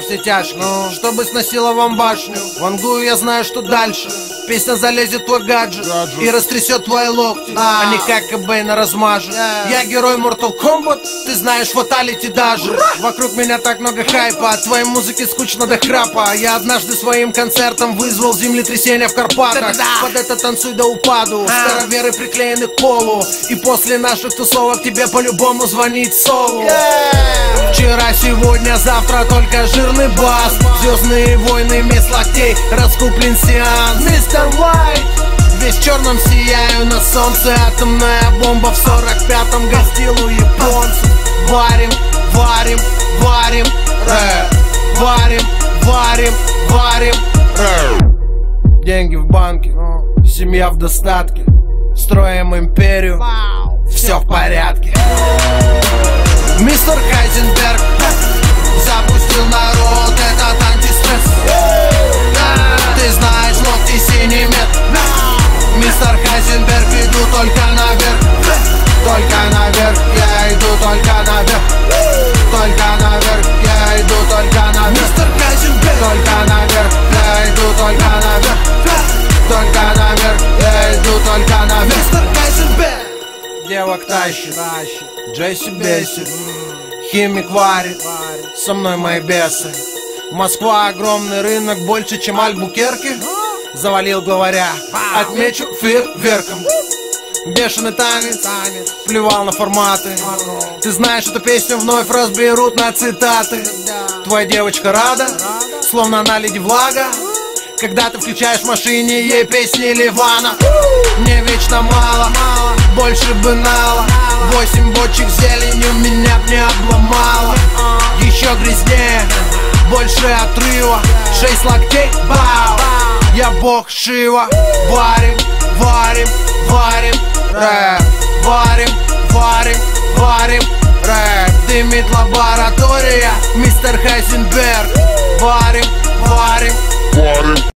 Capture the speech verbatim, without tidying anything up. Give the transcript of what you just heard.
все тяжкие, ну, чтобы сносила вам башню. Вангую, я знаю, что дальше. Песня залезет в твой гаджет, гаджет. И растрясет твои локти, а, а не как Кобейна размажет. yeah. Я герой Mortal Kombat, ты знаешь фаталити даже. Вокруг меня так много хайпа, от твоей музыки скучно до храпа. Я однажды своим концертом вызвал землетрясение в Карпатах. Под это танцуй до упаду, староверы приклеены к полу. И после наших тусовок тебе по-любому звонить солу. yeah. Вчера, сегодня, завтра только жирный бас. Звездные войны, вместо локтей, раскуплен сеанс. Мистер White, весь в черном сияю на солнце. Атомная бомба в сорок пятом гостил у японцев. Варим, варим, варим рэп. Варим, варим, варим рэп. Деньги в банке, семья в достатке. Строим империю, все в порядке. Мистер Хайзенберг запустил народ этот антистресс. Ты знаешь, локти синий мед. Мистер Хайзенберг, иду только наверх. Только наверх, я иду только наверх. Только наверх, я иду только наверх. Мистер Хайзенберг, только наверх, я иду только наверх. Только наверх, я иду только наверх. Мистер Хайзенберг. Девок тащит, Джесси бесит, химик варит, со мной мои бесы. Москва огромный рынок, больше, чем Альбукерки. Завалил, говоря, отмечу фейерверком. Бешеный танец, плевал на форматы. Ты знаешь, эту песню вновь разберут на цитаты. Твоя девочка рада, словно она леди Влага. Когда ты включаешь в машине ей песни Ливана. Мне вечно мало, больше бы нала. Восемь бочек зеленью меня б не обломало. Еще грязнее, больше отрыва. Шесть локтей, бау, я бог Шива. Варим, варим, варим рэп. Варим, варим, варим рэп. Дымит лаборатория, мистер Хайзенберг. Варим, варим, варим